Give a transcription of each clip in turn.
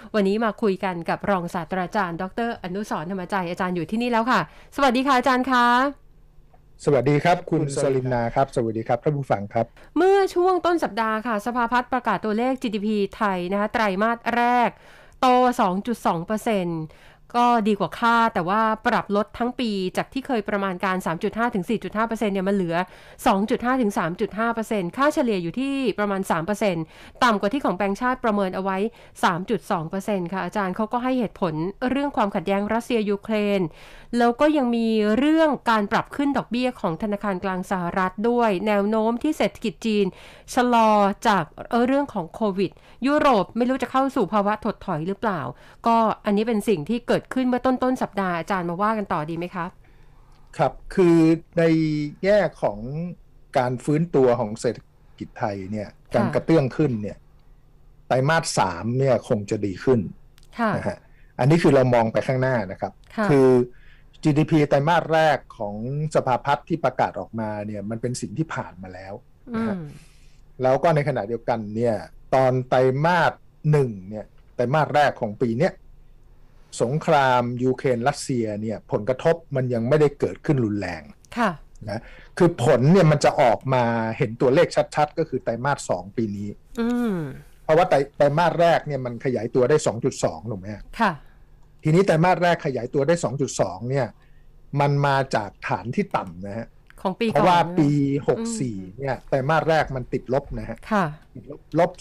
วันนี้มาคุยกันกับรองศาสตราจารย์ดร.อนุสรณ์ธรรมใจอาจารย์อยู่ที่นี่แล้วค่ะสวัสดีค่ะอาจารย์คะสวัสดีครับคุณสลินนาครับสวัสดีครับท่านผู้ฟังครับเมื่อช่วงต้นสัปดาห์ค่ะสภาพัฒน์ประกาศตัวเลข GDP ไทยนะคะไตรมาสแรกโต 2.2%ก็ดีกว่าคาดแต่ว่าปรับลดทั้งปีจากที่เคยประมาณการ 3.5 ถึง 4.5% เนี่ยมันเหลือ 2.5 ถึง 3.5% ค่าเฉลี่ยอยู่ที่ประมาณ 3% ต่ำกว่าที่ของแบงก์ชาติประเมินเอาไว้ 3.2% ค่ะอาจารย์เขาก็ให้เหตุผลเรื่องความขัดแย้งรัสเซียยูเครนแล้วก็ยังมีเรื่องการปรับขึ้นดอกเบี้ยของธนาคารกลางสหรัฐด้วยแนวโน้มที่เศรษฐกิจจีนชะลอจากเรื่องของโควิดยุโรปไม่รู้จะเข้าสู่ภาวะถดถอยหรือเปล่าก็อันนี้เป็นสิ่งที่เกิดขึ้นเมื่อต้นสัปดาห์อาจารย์มาว่ากันต่อดีไหมครับครับคือในแง่ของการฟื้นตัวของเศรษฐกิจไทยเนี่ยการกระเตื้องขึ้นเนี่ยไตรมาส3เนี่ยคงจะดีขึ้นนะฮะอันนี้คือเรามองไปข้างหน้านะครับคือ GDP ไตรมาสแรกของสภาพัฒน์ที่ประกาศออกมาเนี่ยมันเป็นสิ่งที่ผ่านมาแล้วนะฮะแล้วก็ในขณะเดียวกันเนี่ยตอนไตรมาส1เนี่ยไตรมาสแรกของปีเนี้ยสงครามยูเครนรัสเซียเนี่ยผลกระทบมันยังไม่ได้เกิดขึ้นรุนแรงนะคือผลเนี่ยมันจะออกมาเห็นตัวเลขชัดๆก็คือไตรมาส2ปีนี้เพราะว่าไตรมาสแรกเนี่ยมันขยายตัวได้ 2.2 ถูกไหมค่ะทีนี้ไตรมาสแรกขยายตัวได้ 2.2 เนี่ยมันมาจากฐานที่ต่ำนะฮะเพราะว่าปี64เนี่ยไตรมาสแรกมันติดลบนะฮะลบ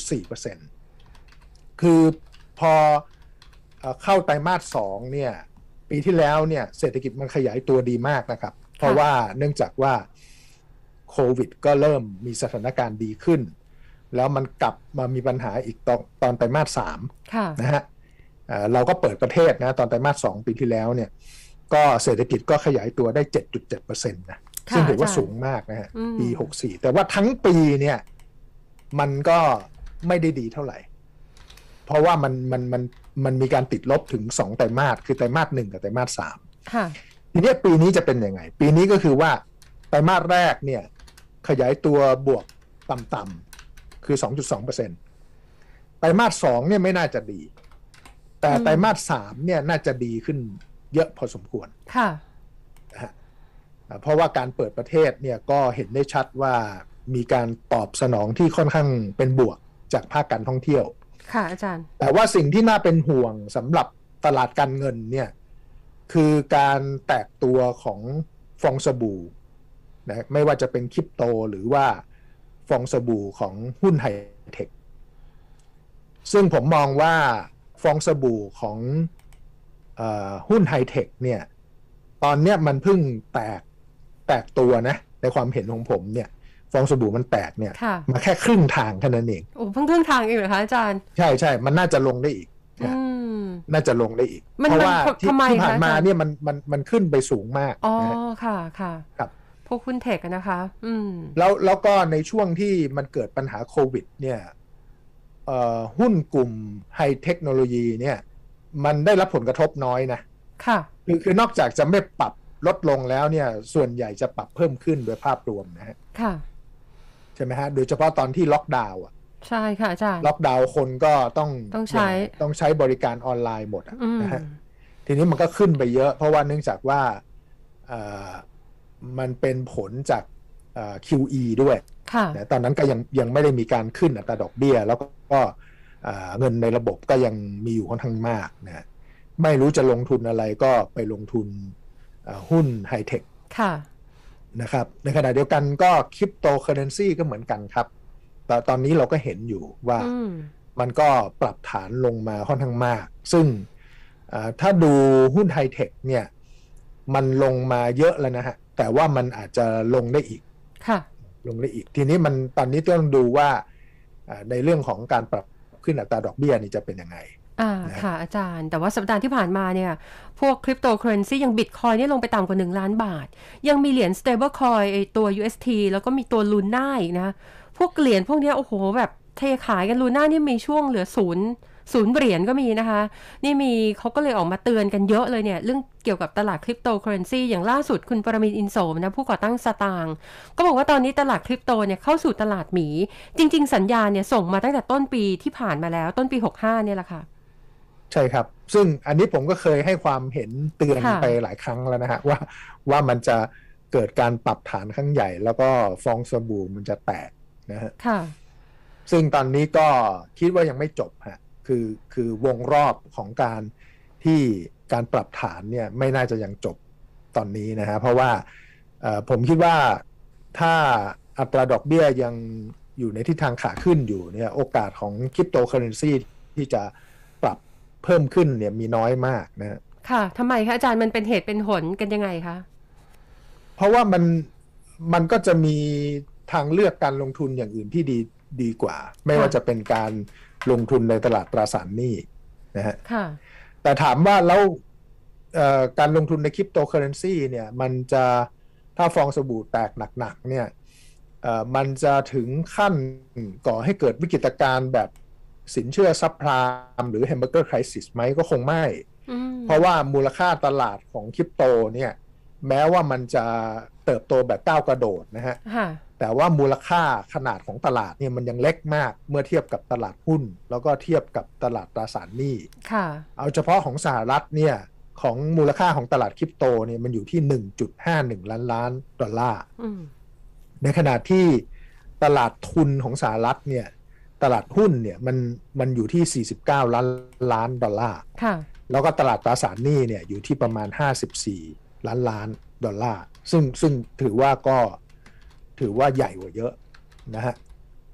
2.4% คือพอเข้าไตรมาส2เนี่ยปีที่แล้วเนี่ยเศรษฐกิจมันขยายตัวดีมากนะครับเพราะว่าเนื่องจากว่าโควิดก็เริ่มมีสถานการณ์ดีขึ้นแล้วมันกลับมามีปัญหาอีกตอนไตรมาส3นะฮะเราก็เปิดประเทศนะตอนไตรมาส2ปีที่แล้วเนี่ยก็เศรษฐกิจก็ขยายตัวได้ 7.7% นะซึ่งถือว่าสูงมากนะฮะปี64แต่ว่าทั้งปีเนี่ยมันก็ไม่ได้ดีเท่าไหร่เพราะว่ามันมีการติดลบถึง2ไตรมาสคือไตรมาส1กับไตรมาส3ทีนี้ปีนี้จะเป็นยังไงปีนี้ก็คือว่าไตรมาสแรกเนี่ยขยายตัวบวกต่ำๆคือ 2.2% ไตรมาส2เนี่ยไม่น่าจะดีแต่ไตรมาส3เนี่ยน่าจะดีขึ้นเยอะพอสมควรค่ะเพราะว่าการเปิดประเทศเนี่ยก็เห็นได้ชัดว่ามีการตอบสนองที่ค่อนข้างเป็นบวกจากภาคการท่องเที่ยวค่ะอาจารย์แต่ว่าสิ่งที่น่าเป็นห่วงสำหรับตลาดการเงินเนี่ยคือการแตกตัวของฟองสบู่นะไม่ว่าจะเป็นคริปโตหรือว่าฟองสบู่ของหุ้นไฮเทคซึ่งผมมองว่าฟองสบู่ของหุ้นไฮเทคเนี่ยตอนนี้มันเพิ่งแตกตัวนะในความเห็นของผมเนี่ยฟองสบู่มันแตกเนี่ยมาแค่ครึ่งทางแค่นั้นเองโอ้เพิ่งครึ่งทางเองเหรอคะอาจารย์ใช่มันน่าจะลงได้อีกน่าจะลงได้อีกเพราะว่าที่ผ่านมาเนี่ยมันขึ้นไปสูงมากอ๋อค่ะครับพวกหุ้นเทคนะคะแล้วก็ในช่วงที่มันเกิดปัญหาโควิดเนี่ยหุ้นกลุ่มไฮเทคโนโลยีเนี่ยมันได้รับผลกระทบน้อยนะค่ะคือนอกจากจะไม่ปรับลดลงแล้วเนี่ยส่วนใหญ่จะปรับเพิ่มขึ้นโดยภาพรวมนะฮะค่ะใช่ไหมฮะโดยเฉพาะตอนที่ล็อกดาวน์อ่ะใช่ค่ะอาจารย์ล็อกดาวน์คนก็ต้องใช้บริการออนไลน์หมดนะฮะทีนี้มันก็ขึ้นไปเยอะเพราะว่าเนื่องจากว่ามันเป็นผลจาก QE ด้วยนะตอนนั้นก็ยังไม่ได้มีการขึ้นอัตราดอกเบี้ยแล้วก็เงินในระบบก็ยังมีอยู่ค่อนข้างมากนะไม่รู้จะลงทุนอะไรก็ไปลงทุนหุ้นไฮเทคนะครับในขณะเดียวกันก็คริปโตเคอเรนซีก็เหมือนกันครับแต่ตอนนี้เราก็เห็นอยู่ว่ามันก็ปรับฐานลงมาค่อนข้างมากซึ่งถ้าดูหุ้นไฮเทคเนี่ยมันลงมาเยอะแล้วนะฮะแต่ว่ามันอาจจะลงได้อีกลงได้อีกทีนี้มันตอนนี้ต้องดูว่าในเรื่องของการปรับขึ้นอัตราดอกเบี้ยนี่จะเป็นยังไงค่ะอาจารย์แต่ว่าสัปดาห์ที่ผ่านมาเนี่ยพวกคริปโตเคอเรนซีอย่างบิตคอยนี่ลงไปต่ำกว่า1 ล้านบาทยังมีเหรียญ stable coin ไอตัว UST แล้วก็มีตัว Luna อีกนะพวกเหรียญพวกนี้โอ้โหแบบเทขายกัน Luna นี่มีช่วงเหลือ0เหรียญก็มีนะคะนี่มีเขาก็เลยออกมาเตือนกันเยอะเลยเนี่ยเรื่องเกี่ยวกับตลาดคริปโตเคอเรนซีอย่างล่าสุดคุณปรมินทร์อินโสมนะผู้ก่อตั้งสตางค์ก็บอกว่าตอนนี้ตลาดคริปโตเนี่ยเข้าสู่ตลาดหมีจริงๆสัญญาณเนี่ยส่งมาตั้งแต่ต้นปีที่ผ่านมาแล้วต้นปี65เนี่ยแหละค่ะใช่ครับซึ่งอันนี้ผมก็เคยให้ความเห็นเตือนค่ะไปหลายครั้งแล้วนะฮะว่ามันจะเกิดการปรับฐานครั้งใหญ่แล้วก็ฟองสบู่มันจะแตกนะฮะค่ะซึ่งตอนนี้ก็คิดว่ายังไม่จบฮะคือวงรอบของการที่การปรับฐานเนี่ยไม่น่าจะยังจบตอนนี้นะฮะเพราะว่าผมคิดว่าถ้าอัตราดอกเบี้ยยังอยู่ในทิศทางขาขึ้นอยู่เนี่ยโอกาสของคริปโตเคอเรนซีที่จะปรับเพิ่มขึ้นเนี่ยมีน้อยมากนะค่ะทำไมคะอาจารย์มันเป็นเหตุเป็นผลกันยังไงคะเพราะว่ามันก็จะมีทางเลือกการลงทุนอย่างอื่นที่ดีกว่าไม่ว่าจะเป็นการลงทุนในตลาดตราสารหนี้นะฮะค่ะแต่ถามว่าแล้วการลงทุนในคริปโตเคอเรนซีเนี่ยมันจะถ้าฟองสบู่แตกหนักๆเนี่ยมันจะถึงขั้นก่อให้เกิดวิกฤตการณ์แบบสินเชื่อซับไพรม์หรือแฮมเบอร์เกอร์ไครซิสไหมก็คงไม่เพราะว่ามูลค่าตลาดของคริปโตเนี่ยแม้ว่ามันจะเติบโตแบบก้าวกระโดดนะฮะแต่ว่ามูลค่าขนาดของตลาดเนี่ยมันยังเล็กมากเมื่อเทียบกับตลาดหุ้นแล้วก็เทียบกับตลาดตราสารหนี้เอาเฉพาะของสหรัฐเนี่ยของมูลค่าของตลาดคริปโตเนี่ยมันอยู่ที่ 1.51 ล้านดอลลาร์ในขณะที่ตลาดทุนของสหรัฐเนี่ยตลาดหุ้นเนี่ยมันอยู่ที่49ล้านดอลลาร์แล้วก็ตลาดตราสารหนี้เนี่ยอยู่ที่ประมาณ54ล้านดอลลาร์ซึ่งถือว่าใหญ่กว่าเยอะนะฮะ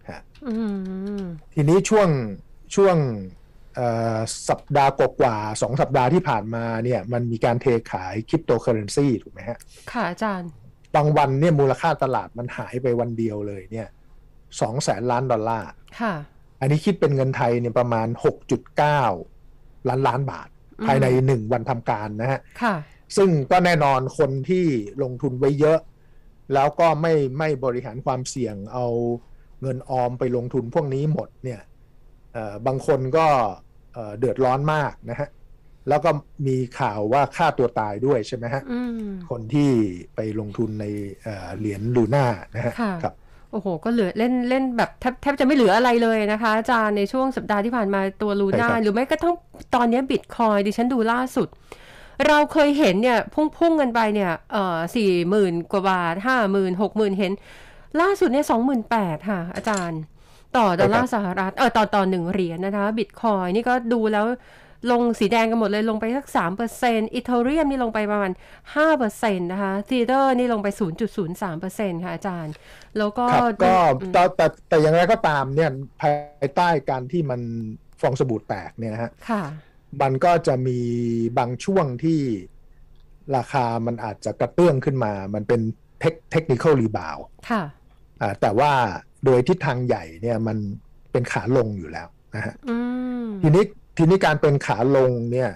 ทีนี้ช่วงสัปดาห์กว่าๆ2 สัปดาห์ที่ผ่านมาเนี่ยมันมีการเทขายคริปโตเคอเรนซีถูกไหมฮะค่ะอาจารย์บางวันเนี่ยมูลค่าตลาดมันหายไปวันเดียวเลยเนี่ย200,000 ล้านดอลลาร์ค่ะอันนี้คิดเป็นเงินไทยเนี่ยประมาณ 6.9 ล้านบาทภายใน1วันทำการนะฮะค่ะซึ่งก็แน่นอนคนที่ลงทุนไว้เยอะแล้วก็ไม่บริหารความเสี่ยงเอาเงินออมไปลงทุนพวกนี้หมดเนี่ยบางคนก็เดือดร้อนมากนะฮะแล้วก็มีข่าวว่าฆ่าตัวตายด้วยใช่ไหมฮะคนที่ไปลงทุนในเหรียญลูน่านะฮะครับโอ้โหก็เหลือเล่นแบบแทบจะไม่เหลืออะไรเลยนะคะอาจารย์ในช่วงสัปดาห์ที่ผ่านมาตัวลูน่าหรือไม่ก็ทั้งตอนนี้บิตคอยดิฉันดูล่าสุดเราเคยเห็นเนี่ยพุ่งกันไปเนี่ย40,000 กว่าบาท50,000 60,000เห็นล่าสุดเนี่ย28,000ค่ะอาจารย์ต่อดอลลาร์สหรัฐต่อ1 เหรียญนะคะบิตคอยนี่ก็ดูแล้วลงสีแดงกันหมดเลยลงไปสัก 3% อีเธเรียมนี่ลงไปประมาณ 5% นะคะทีเดอร์นี่ลงไป 0.03% ค่ะอาจารย์แล้วก็แต่อย่างไรก็ตามเนี่ยภายใต้การที่มันฟองสบู่แตกเนี่ยนะฮะมันก็จะมีบางช่วงที่ราคามันอาจจะกระเตื้องขึ้นมามันเป็นเทคนิคอลรีบาวด์แต่ว่าโดยทิศทางใหญ่เนี่ยมันเป็นขาลงอยู่แล้วนะฮะทีนี้การเป็นขาลงเนี่ย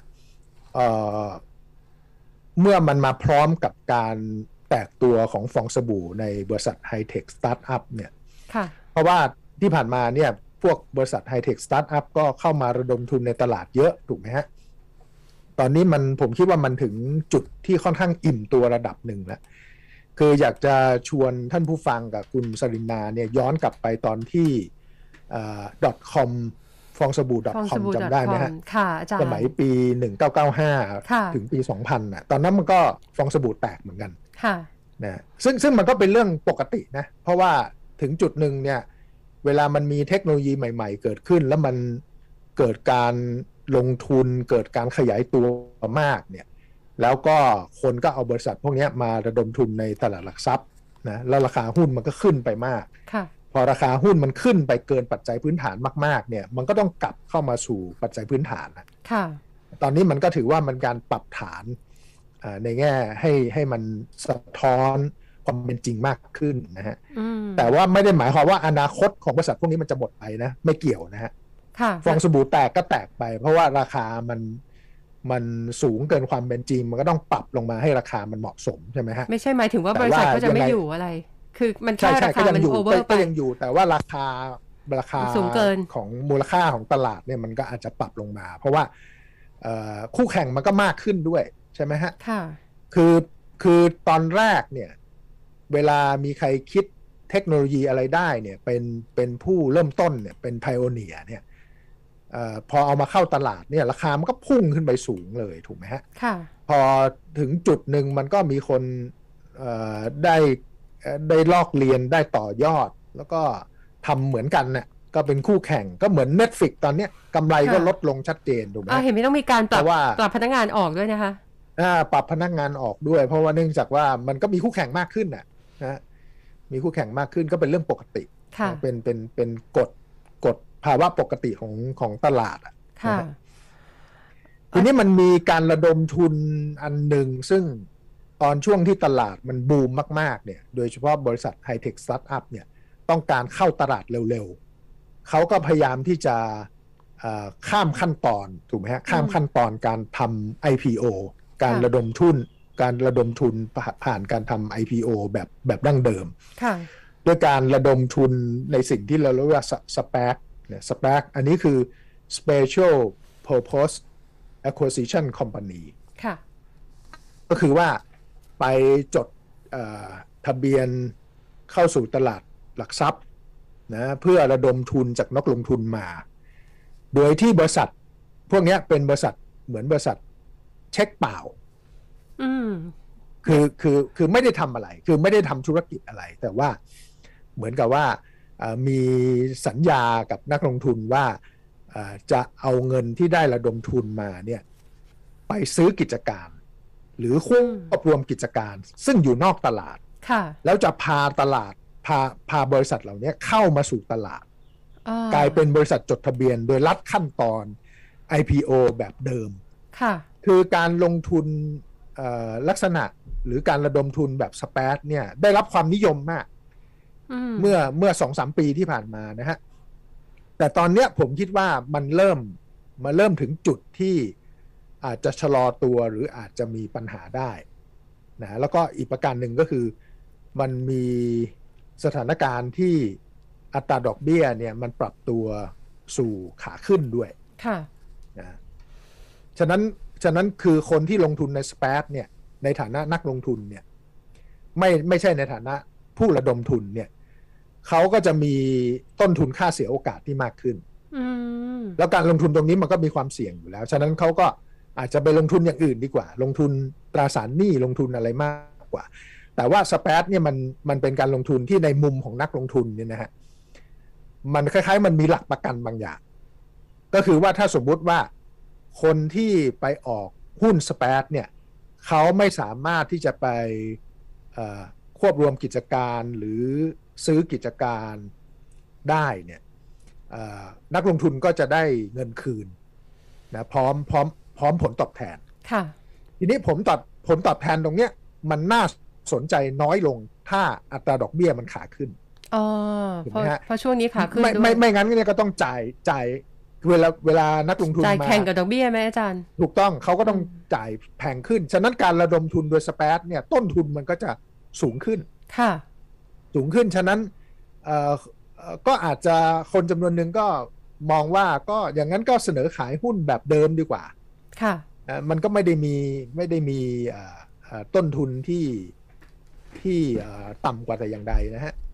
เมื่อมันมาพร้อมกับการแตกตัวของฟองสบู่ในบริษัทไฮเทคสตาร์ทอัพเนี่ยเพราะว่าที่ผ่านมาเนี่ยพวกบริษัทไฮเทคสตาร์ทอัพก็เข้ามาระดมทุนในตลาดเยอะถูกไหมฮะตอนนี้ผมคิดว่ามันถึงจุดที่ค่อนข้างอิ่มตัวระดับหนึ่งแล้วคืออยากจะชวนท่านผู้ฟังกับคุณสรินาเนี่ยย้อนกลับไปตอนที่.com ฟองสบู่ .com จำได้ไหมฮะสมัยปี1995ถึงปี2000น่ะตอนนั้นมันก็ฟองสบู่แตกเหมือนกันนะซึ่งมันก็เป็นเรื่องปกตินะเพราะว่าถึงจุดหนึ่งเนี่ยเวลามันมีเทคโนโลยีใหม่ๆเกิดขึ้นแล้วมันเกิดการลงทุนเกิดการขยายตัวมากเนี่ยแล้วก็คนก็เอาบริษัทพวกนี้มาระดมทุนในตลาดหลักทรัพย์นะแล้วราคาหุ้นมันก็ขึ้นไปมากพอราคาหุ้นมันขึ้นไปเกินปัจจัยพื้นฐานมากๆเนี่ยมันก็ต้องกลับเข้ามาสู่ปัจจัยพื้นฐานนะตอนนี้มันก็ถือว่ามันการปรับฐานในแง่ให้มันสะท้อนความเป็นจริงมากขึ้นนะฮะแต่ว่าไม่ได้หมายความว่าอนาคตของบริษัทพวกนี้มันจะหมดไปนะไม่เกี่ยวนะฮะฟองสบู่แตกก็แตกไปเพราะว่าราคามันสูงเกินความเป็นจริงมันก็ต้องปรับลงมาให้ราคามันเหมาะสมใช่ไหมฮะไม่ใช่หมายถึงว่าบริษัทก็จะไม่อยู่อะไรคือมันแค่ราคามันโอเวอร์ไปก็ยังอยู่แต่ว่าราคาสูงเกินของมูลค่าของตลาดเนี่ยมันก็อาจจะปรับลงมาเพราะว่าคู่แข่งมันก็มากขึ้นด้วยใช่ไหมฮะคือตอนแรกเนี่ยเวลามีใครคิดเทคโนโลยีอะไรได้เนี่ยเป็นผู้เริ่มต้นเนี่ยเป็นไพโอเนียร์เนี่ยพอเอามาเข้าตลาดเนี่ยราคามันก็พุ่งขึ้นไปสูงเลยถูกไหมฮะค่ะพอถึงจุดหนึ่งมันก็มีคนได้ได้ลอกเรียนได้ต่อยอดแล้วก็ทำเหมือนกันเนี่ยก็เป็นคู่แข่งก็เหมือน Netflix ตอนเนี้ยกำไรก็ลดลงชัดเจนถูกไหมเห็นไม่ต้องมีการปรับพนักงานออกด้วยนะคะปรับพนักงานออกด้วยเพราะว่าเนื่องจากว่ามันก็มีคู่แข่งมากขึ้นนะมีคู่แข่งมากขึ้นก็เป็นเรื่องปกติเป็นกฎภาวะปกติของตลาดทีนี้มันมีการระดมทุนอันหนึ่งซึ่งตอนช่วงที่ตลาดมันบูมมากๆเนี่ยโดยเฉพาะบริษัทไฮเทคสตาร์ทอัพเนี่ยต้องการเข้าตลาดเร็วๆเขาก็พยายามที่จะข้ามขั้นตอนถูกไหมฮะข้ามขั้นตอนการทำ IPO การระดมทุนผ่านการทำ IPO แบบดั้งเดิมด้วยการระดมทุนในสิ่งที่เราเรียกว่า SPAC เนี่ย SPAC อันนี้คือ Special Purpose Acquisition Company ก็คือว่าไปจดทะเบียนเข้าสู่ตลาดหลักทรัพย์นะเพื่อระดมทุนจากนักลงทุนมาโดยที่บริษัทพวกนี้เป็นบริษัทเหมือนบริษัทเช็คเปล่าคือไม่ได้ทำอะไรคือไม่ได้ทำธุรกิจอะไรแต่ว่าเหมือนกับว่ามีสัญญากับนักลงทุนว่าจะเอาเงินที่ได้ระดมทุนมาเนี่ยไปซื้อกิจการหรือควบรวมกิจการซึ่งอยู่นอกตลาดแล้วจะพาตลาดพาบริษัทเหล่านี้เข้ามาสู่ตลาดกลายเป็นบริษัทจดทะเบียนโดยลัดขั้นตอน IPO แบบเดิมคือการลงทุนลักษณะหรือการระดมทุนแบบสแปซเนี่ยได้รับความนิยมมากเมื่อ 2-3 ปีที่ผ่านมานะฮะแต่ตอนเนี้ยผมคิดว่ามันเริ่มถึงจุดที่อาจจะชะลอตัวหรืออาจจะมีปัญหาได้นะแล้วก็อีกประการหนึ่งก็คือมันมีสถานการณ์ที่อัตราดอกเบี้ยเนี่ยมันปรับตัวสู่ขาขึ้นด้วยนะฉะนั้นคือคนที่ลงทุนในสเปซเนี่ยในฐานะนักลงทุนเนี่ยไม่ใช่ในฐานะผู้ระดมทุนเนี่ยเขาก็จะมีต้นทุนค่าเสียโอกาสที่มากขึ้นแล้วการลงทุนตรงนี้มันก็มีความเสี่ยงอยู่แล้วฉะนั้นเขาก็อาจจะไปลงทุนอย่างอื่นดีกว่าลงทุนตราสารหนี้ลงทุนอะไรมากกว่าแต่ว่าสเปซเนี่ยมันเป็นการลงทุนที่ในมุมของนักลงทุนเนี่ยนะฮะมันคล้ายๆมันมีหลักประกันบางอย่างก็คือว่าถ้าสมมุติว่าคนที่ไปออกหุ้นสเปซเนี่ยเขาไม่สามารถที่จะไปควบรวมกิจการหรือซื้อกิจการได้เนี่ยนักลงทุนก็จะได้เงินคืนนะพร้อมผลตอบแทนทีนี้ผลตอบแทนตรงเนี้ยมันน่าสนใจน้อยลงถ้าอัตราดอกเบี้ยมันขาขึ้นเพราะช่วงนี้ขาขึ้นไม่งั้นเนี่ยก็ต้องจ่ายเวลานักลงทุนจ่ายแข่งกับดอกเบี้ยไหมอาจารย์ถูกต้องเขาก็ต้องจ่ายแพงขึ้นฉะนั้นการระดมทุนโดยสเปซเนี่ยต้นทุนมันก็จะสูงขึ้นสูงขึ้นฉะนั้นก็อาจจะคนจำนวนหนึ่งก็มองว่าก็อย่างนั้นก็เสนอขายหุ้นแบบเดิมดีกว่ามันก็ไม่ได้มีต้นทุนที่ต่ำกว่าแต่อย่างใดนะฮะ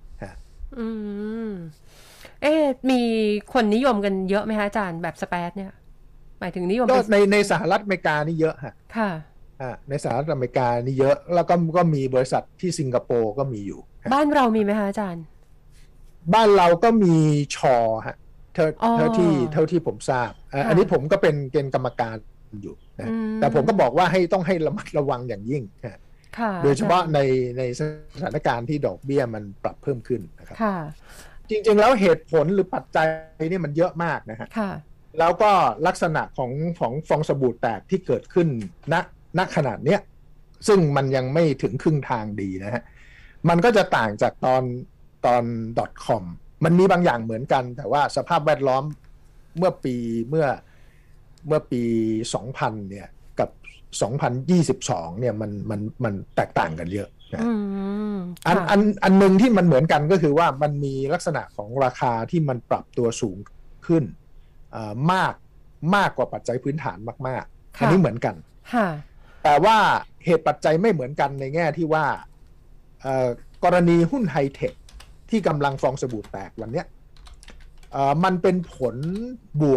มีคนนิยมกันเยอะไหมคะอาจารย์แบบสเปซเนี่ยหมายถึงนิยมในสหรัฐอเมริกานี่เยอะฮะในสหรัฐอเมริกานี่เยอะแล้วก็มีบริษัทที่สิงคโปร์ก็มีอยู่บ้านเรามีไหมคะอาจารย์บ้านเราก็มีชอฮะเท่าที่ผมทราบอันนี้ผมก็เป็นกรรมการอยู่นะแต่ผมก็บอกว่าต้องให้ระมัดระวังอย่างยิ่งโดยเฉพาะในสถานการณ์ที่ดอกเบี้ยมันปรับเพิ่มขึ้นนะครับจริงๆแล้วเหตุผลหรือปัจจัยนี่มันเยอะมากนะฮะแล้วก็ลักษณะของฟองสบู่แตกที่เกิดขึ้นณขนาดเนี้ยซึ่งมันยังไม่ถึงครึ่งทางดีนะฮะมันก็จะต่างจากตอน .com มันมีบางอย่างเหมือนกันแต่ว่าสภาพแวดล้อมเมื่อปี 2000 เนี่ยกับ 2022 เนี่ยมันแตกต่างกันเยอะนะอันหนึ่งที่มันเหมือนกันก็คือว่ามันมีลักษณะของราคาที่มันปรับตัวสูงขึ้นมากกว่าปัจจัยพื้นฐานมากๆอันนี้เหมือนกันแต่ว่าเหตุปัจจัยไม่เหมือนกันในแง่ที่ว่ากรณีหุ้นไฮเทคที่กำลังฟองสบู่แตกวันนี้มันเป็นผลบวก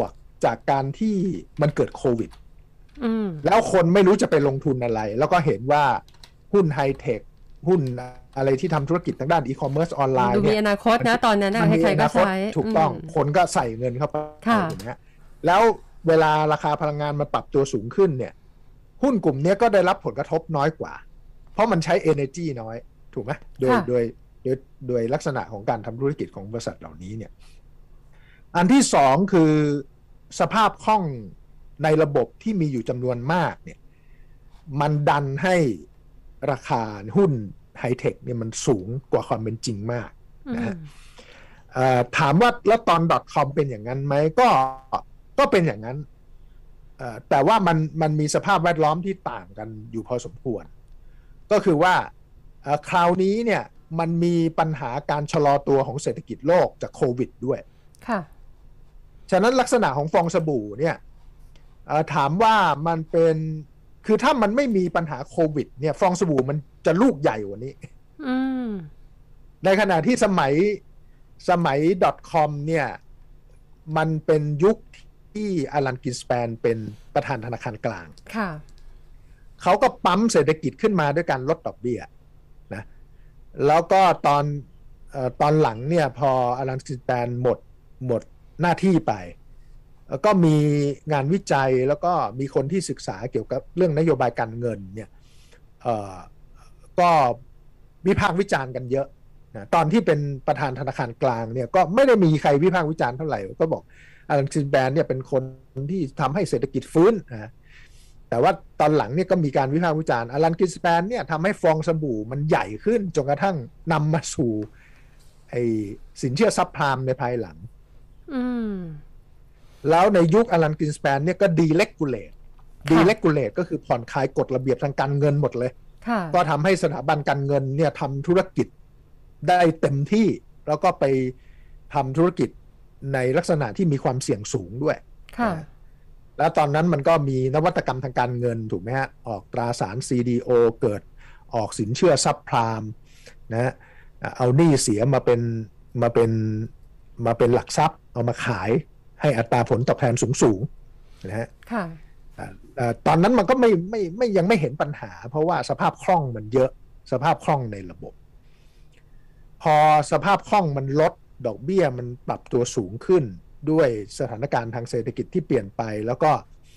จากการที่มันเกิดโควิดแล้วคนไม่รู้จะไปลงทุนอะไรแล้วก็เห็นว่าหุ้นไฮเทคหุ้นอะไรที่ทำธุรกิจทางด้านอีคอมเมิร์ซออนไลน์เนี่ยมีอนาคตนะตอนนั้นใครๆก็ใช้ถูกต้องคนก็ใส่เงินเข้าไปอย่างเงี้ยแล้วเวลาราคาพลังงานมันปรับตัวสูงขึ้นเนี่ยหุ้นกลุ่มนี้ก็ได้รับผลกระทบน้อยกว่าเพราะมันใช้ energy น้อยถูกไหมโดยลักษณะของการทำธุรกิจของบริษัทเหล่านี้เนี่ยอันที่สองคือสภาพคล่องในระบบที่มีอยู่จำนวนมากเนี่ยมันดันให้ราคาหุ้นไฮเทคเนี่ยมันสูงกว่าความเป็นจริงมากนะฮะถามว่าแล้วตอน .com เป็นอย่างนั้นไหมก็เป็นอย่างนั้นแต่ว่ามันมีสภาพแวดล้อมที่ต่างกันอยู่พอสมควรก็คือว่าคราวนี้เนี่ยมันมีปัญหาการชะลอตัวของเศรษฐกิจโลกจากโควิดด้วยค่ะฉะนั้นลักษณะของฟองสบู่เนี่ยถามว่ามันเป็นคือถ้ามันไม่มีปัญหาโควิดเนี่ยฟองสบู่มันจะลูกใหญ่กว่านี้ในขณะที่สมัย .com เนี่ยมันเป็นยุคที่อลันกินสแปนเป็นประธานธนาคารกลางค่ะเขาก็ปั๊มเศรษฐกิจขึ้นมาด้วยการลดดอกเบี้ยนะแล้วก็ตอนหลังเนี่ยพออลันกินสแปนหมดหน้าที่ไปก็มีงานวิจัยแล้วก็มีคนที่ศึกษาเกี่ยวกับเรื่องนโยบายการเงินเนี่ยก็วิพากษ์วิจารณ์กันเยอะนะตอนที่เป็นประธานธนาคารกลางเนี่ยก็ไม่ได้มีใครวิพากษ์วิจารณ์เท่าไหร่ก็บอกอลันกินสแปนเนี่ยเป็นคนที่ทำให้เศรษฐกิจฟื้นนะแต่ว่าตอนหลังเนี่ยก็มีการวิพากษ์วิจารณ์อลันกินสแปนเนี่ยทำให้ฟองสบู่มันใหญ่ขึ้นจนกระทั่งนำมาสู่ไอ้สินเชื่อซับไพรม์ในภายหลังแล้วในยุคอลันกินสแปนเนี่ยก็ดีเลกูเลตก็คือผ่อนคลายกฎระเบียบทางการเงินหมดเลยก็ทำให้สถาบันการเงินเนี่ยทำธุรกิจได้เต็มที่แล้วก็ไปทำธุรกิจในลักษณะที่มีความเสี่ยงสูงด้วยแล้วตอนนั้นมันก็มีนวัตกรรมทางการเงินถูกไหมฮะออกตราสาร CDO เกิดออกสินเชื่อซับไพรม์นะเอาหนี้เสียมาเป็นหลักทรัพย์เอามาขายให้อัตราผลตอบแทนสูงนะฮะตอนนั้นมันก็ยังไม่เห็นปัญหาเพราะว่าสภาพคล่องมันเยอะสภาพคล่องในระบบพอสภาพคล่องมันลดดอกเบี้ยมันปรับตัวสูงขึ้นด้วยสถานการณ์ทางเศรษฐกิจที่เปลี่ยนไปแล้วก็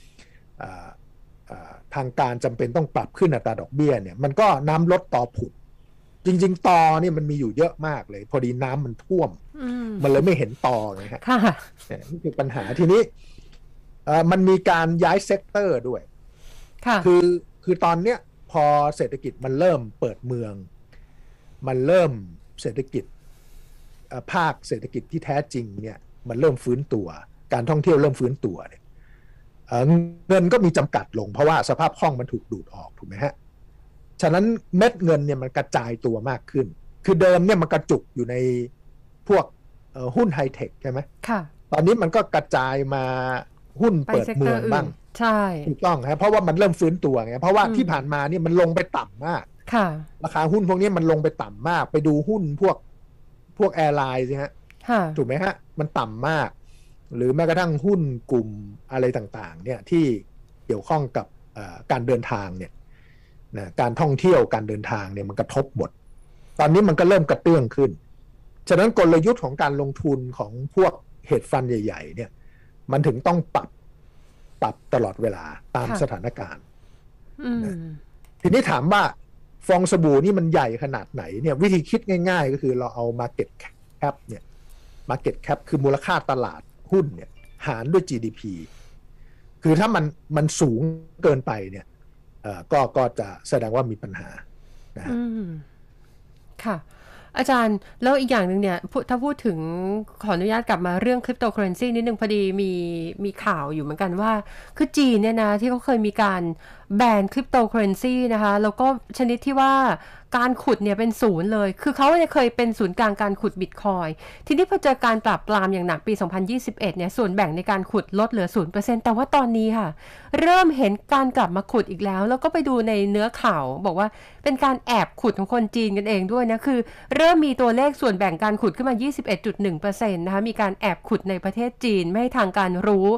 ทางการจำเป็นต้องปรับขึ้นอัตราดอกเบี้ยเนี่ยมันก็น้ำลดต่อผุดจริงๆตอเนี่ยมันมีอยู่เยอะมากเลยพอดีน้ำมันท่วมมันเลยไม่เห็นตอไงฮะนี่คือปัญหาทีนี้มันมีการย้ายเซกเตอร์ด้วยคือตอนเนี้ยพอเศรษฐกิจมันเริ่มเปิดเมืองมันเริ่มเศรษฐกิจภาคเศรษฐกิจที่แท้จริงเนี่ยมันเริ่มฟื้นตัวการท่องเที่ยวเริ่มฟื้นตัวเนี่ยเงินก็มีจำกัดลงเพราะว่าสภาพคล่องมันถูกดูดออกถูกไหมฮะฉะนั้นเม็ดเงินเนี่ยมันกระจายตัวมากขึ้นคือเดิมเนี่ยมันกระจุกอยู่ในพวกหุ้นไฮเทคใช่ไหมค่ะตอนนี้มันก็กระจายมาหุ้นเปิดเมืองบ้างใช่ถูกต้องครับเพราะว่ามันเริ่มฟื้นตัวไงเพราะว่าที่ผ่านมานี่มันลงไปต่ำมากราคาหุ้นพวกนี้มันลงไปต่ำมากไปดูหุ้นพวกแอร์ไลน์สิฮะถูกไหมฮะมันต่ำมากหรือแม้กระทั่งหุ้นกลุ่มอะไรต่างๆเนี่ยที่เกี่ยวข้องกับการเดินทางเนี่ยนะการท่องเที่ยวการเดินทางเนี่ยมันกระทบหมดตอนนี้มันก็เริ่มกระเตื้องขึ้นฉะนั้นกลยุทธ์ของการลงทุนของพวกเฮดฟันใหญ่ๆเนี่ยมันถึงต้องปรับตลอดเวลาตามสถานการณ์ทีนี้ถามว่าฟองสบู่นี่มันใหญ่ขนาดไหนเนี่ยวิธีคิดง่ายๆก็คือเราเอา Market Cap เนี่ย Market Cap คือมูลค่าตลาดหุ้นเนี่ยหารด้วย GDP คือถ้ามันสูงเกินไปเนี่ยก็จะแสดงว่ามีปัญหานะค่ะอาจารย์แล้วอีกอย่างหนึ่งเนี่ยถ้าพูดถึงขออนุญาตกลับมาเรื่องคริปโตเคอเรนซีนิดนึงพอดีมีข่าวอยู่เหมือนกันว่าคือจีนเนี่ยนะที่เขาเคยมีการแบนคริปโตเคอเรนซีนะคะแล้วก็ชนิดที่ว่าการขุดเนี่ยเป็นศูนย์เลยคือเขาเนี่ยเคยเป็นศูนย์กลางการขุดบิตคอยทีนี้พอเจอการปราบปรามอย่างหนักปี2021เนี่ยส่วนแบ่งในการขุดลดเหลือ 0% แต่ว่าตอนนี้ค่ะเริ่มเห็นการกลับมาขุดอีกแล้วแล้วก็ไปดูในเนื้อข่าวบอกว่าเป็นการแอบขุดของคนจีนกันเองด้วยนะคือเริ่มมีตัวเลขส่วนแบ่งการขุดขึ้นมา 21.1% นะคะมีการแอบขุดในประเทศจีนไม่ให้ทางการรู้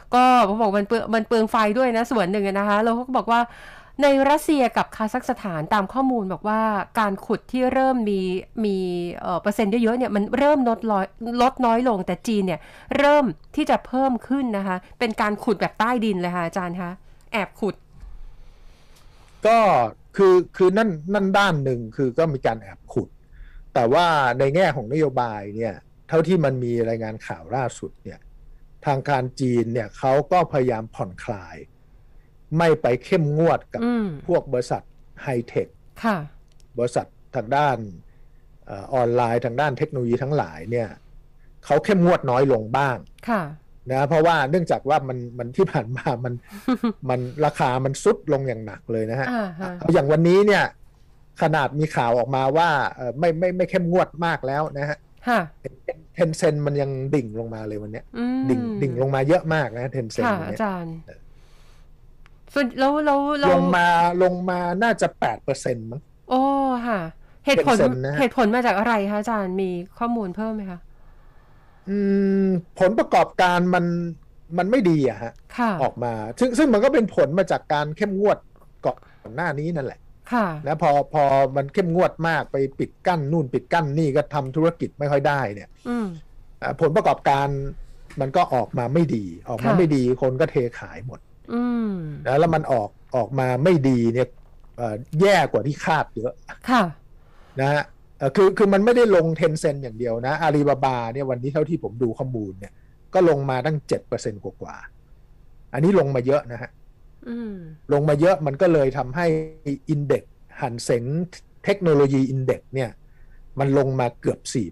ก็เขาบอกมันเปลืองไฟด้วยนะส่วนหนึ่งนะคะแล้วเขาก็บอกว่าในรัสเซียกับคาซัคสถานตามข้อมูลบอกว่าการขุดที่เริ่มมีเปอร์เซ็นต์เยอะๆเนี่ยมันเริ่มลดน้อยลงแต่จีนเนี่ยเริ่มที่จะเพิ่มขึ้นนะคะเป็นการขุดแบบใต้ดินเลยค่ะอาจารย์คะแอบขุดก็คือนั่นด้านหนึ่งคือก็มีการแอบขุดแต่ว่าในแง่ของนโยบายเนี่ยเท่าที่มันมีรายงานข่าวล่าสุดเนี่ยทางการจีนเนี่ยเขาก็พยายามผ่อนคลายไม่ไปเข้มงวดกับพวกบริษัทไฮเทคบริษัททางด้านออนไลน์ทางด้านเทคโนโลยีทั้งหลายเนี่ยเขาเข้มงวดน้อยลงบ้างนะเพราะว่าเนื่องจากว่ามันที่ผ่านมามันราคามันซุดลงอย่างหนักเลยนะฮะอย่างวันนี้เนี่ยขนาดมีข่าวออกมาว่าไม่เข้มงวดมากแล้วนะฮะเทนเซ็นมันยังดิ่งลงมาเลยวันนี้ดิ่งลงมาเยอะมากนะเทนเซ็นเนี่ยอาจารย์ส่วนแล้วลงมาน่าจะ 8% มั้งโอ้ค่ะเหตุผลมาจากอะไรคะอาจารย์มีข้อมูลเพิ่มไหมคะผลประกอบการมันไม่ดีอะฮะออกมาซึ่งมันก็เป็นผลมาจากการเข้มงวดก่อนหน้านี้นั่นแหละนะพอมันเข้มงวดมากไปปิดกั้นนู่นปิดกั้นนี่ก็ทำธุรกิจไม่ค่อยได้เนี่ยผลประกอบการมันก็ออกมาไม่ดีคนก็เทขายหมดแล้วมันออกมาไม่ดีเนี่ยแย่กว่าที่คาดเยอะนะฮะคือมันไม่ได้ลง10 เซนต์อย่างเดียวนะอาลีบาบาเนี่ยวันนี้เท่าที่ผมดูข้อมูลเนี่ยก็ลงมาตั้ง 7% กว่าอันนี้ลงมาเยอะนะฮะลงมาเยอะมันก็เลยทำให้อินเด็กซ์หันเส็งเทคโนโลยีอินเด็กซ์เนี่ยมันลงมาเกือบ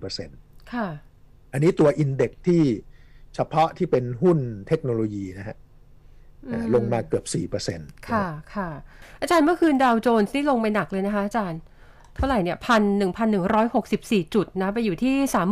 4% ค่ะอันนี้ตัวอินเด็กซ์ที่เฉพาะที่เป็นหุ้นเทคโนโลยีนะฮะลงมาเกือบ 4% ค่ะอาจารย์เมื่อคืนดาวโจนส์นี่ลงไปหนักเลยนะคะอาจารย์เท่าไหร่เนี่ย1,164 จุดนะไปอยู่ที่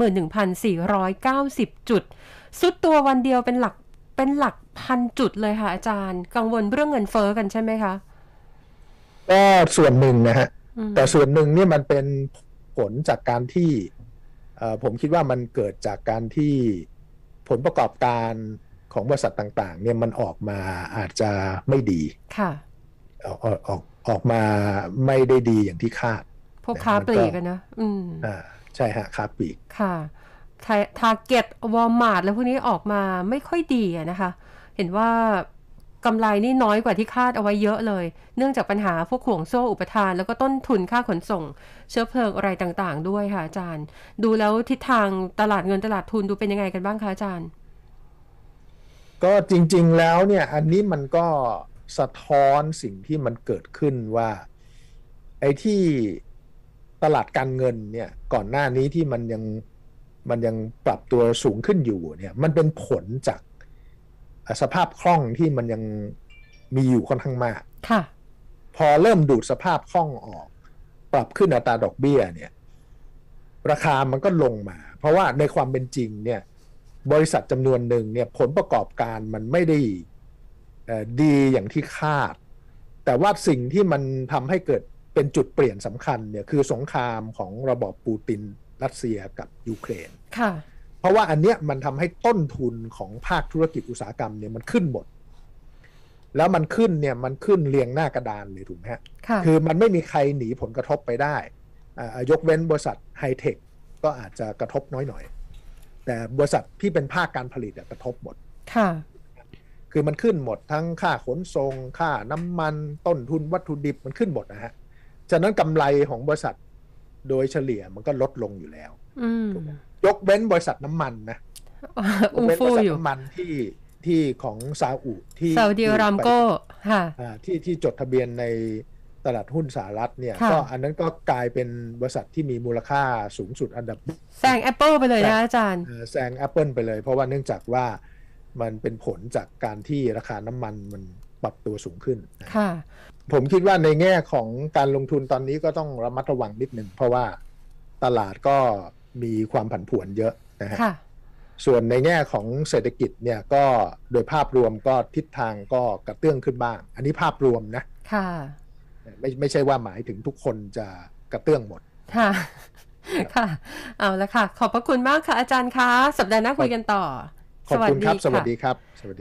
31,490 จุดซุดตัววันเดียวเป็นหลักพันจุดเลยค่ะอาจารย์กังวลเรื่องเงินเฟ้อกันใช่ไหมคะก็ส่วนหนึ่งนะฮะแต่ส่วนหนึ่งนี่มันเป็นผลจากการที่ผมคิดว่ามันเกิดจากการที่ผลประกอบการของบริษัทต่างๆเนี่ยมันออกมาอาจจะไม่ดีค่ะออกมาไม่ได้ดีอย่างที่คาดพวกค้าปลีกกันนะใช่ฮะค้าปลีกค่ะทาร์เก็ตวอลมาร์ทแล้วพวกนี้ออกมาไม่ค่อยดีนะคะเห็นว่ากำไรนี่น้อยกว่าที่คาดเอาไว้เยอะเลยเนื่องจากปัญหาพวกห่วงโซ่อุปทานแล้วก็ต้นทุนค่าขนส่งเชื้อเพลิงอะไรต่างๆด้วยค่ะอาจารย์ดูแล้วทิศทางตลาดเงินตลาดทุนดูเป็นยังไงกันบ้างคะอาจารย์ก็จริงๆแล้วเนี่ยอันนี้มันก็สะท้อนสิ่งที่มันเกิดขึ้นว่าไอ้ที่ตลาดการเงินเนี่ยก่อนหน้านี้ที่มันยังปรับตัวสูงขึ้นอยู่เนี่ยมันเป็นผลจากสภาพคล่องที่มันยังมีอยู่ค่อนข้างมากพอเริ่มดูดสภาพคล่องออกปรับขึ้นอัตราดอกเบี้ยเนี่ยราคามันก็ลงมาเพราะว่าในความเป็นจริงเนี่ยบริษัทจำนวนหนึ่งเนี่ยผลประกอบการมันไม่ได้ดีอย่างที่คาดแต่ว่าสิ่งที่มันทำให้เกิดเป็นจุดเปลี่ยนสำคัญเนี่ยคือสงครามของระบอบปูตินรัสเซียกับยูเครนเพราะว่าอันเนี้ยมันทำให้ต้นทุนของภาคธุรกิจอุตสาหกรรมเนี่ยมันขึ้นหมดแล้วมันขึ้นเนี่ยมันขึ้นเรียงหน้ากระดานเลยถูกไหมฮะคือมันไม่มีใครหนีผลกระทบไปได้ยกเว้นบริษัทไฮเทคก็อาจจะกระทบน้อยหน่อยแต่บริษัทที่เป็นภาคการผลิตกระทบหมดคือมันขึ้นหมดทั้งค่าขนส่งค่าน้ำมันต้นทุนวัตถุดิบมันขึ้นหมดนะฮะฉะนั้นกำไรของบริษัทโดยเฉลี่ยมันก็ลดลงอยู่แล้วยกเว้นบริษัทน้ำมันนะยกเว้นบริษัทน้ำมันที่ของซาอุที่ซาอุดิอาระเมโกค่ะที่จดทะเบียนในตลาดหุ้นสหรัฐเนี่ยก็อันนั้นก็กลายเป็นบริษัทที่มีมูลค่าสูงสุดอันดับแซง Apple ไปเลยนะอาจารย์แซง Apple ไปเลยเพราะว่าเนื่องจากว่ามันเป็นผลจากการที่ราคาน้ำมันมันปรับตัวสูงขึ้นค่ะผมคิดว่าในแง่ของการลงทุนตอนนี้ก็ต้องระมัดระวังนิดนึงเพราะว่าตลาดก็มีความผันผวนเยอะนะฮะส่วนในแง่ของเศรษฐกิจเนี่ยก็โดยภาพรวมก็ทิศทางก็กระเตื้องขึ้นบ้างอันนี้ภาพรวมนะค่ะไม่ใช่ว่าหมายถึงทุกคนจะกระเตื้องหมดค่ะค่ะเอาละค่ะขอบพระคุณมากค่ะอาจารย์คะสัปดาห์หน้าคุยกันต่อขอบคุณครับสวัสดีครับ